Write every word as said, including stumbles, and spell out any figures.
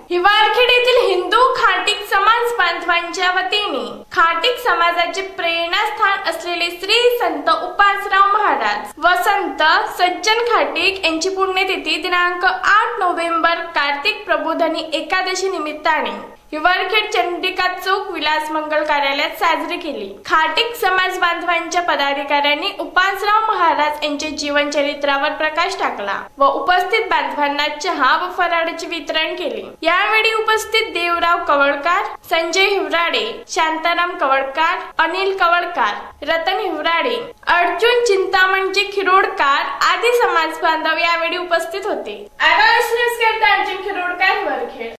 हिवारखेड येथील हिंदू खाटीक समाज बांधवांच्या वतीने खाटीक समाजाचे प्रेरणास्थान असलेले श्री संत उपासराव महाराज व संत सज्जन खाटीक यांची पुण्यतिथी दिनांक आठ नोव्हेंबर कार्तिक प्रबोधनी एकादशी निमित्ताने हिवारखेड चंडिका चौक विलास मंगल कार्यालयात साजरी केली। खाटीक समाज बांधवांच्या पदाधिकाऱ्यांनी उपासराव महाराज यांच्या जीवन चरित्रावर प्रकाश टाकला व उपस्थित बांधवांना चहा व फराळाचे वितरण केले। यावेळी उपस्थित देवराव कवळकार, संजय हिवराडे, शांताराम कवळकार, अनिल कवळकार, रतन हिवराडे, अर्जुन चिंतामणजी खिरोडकार आदी समाज बांधव यावेळी उपस्थित होते।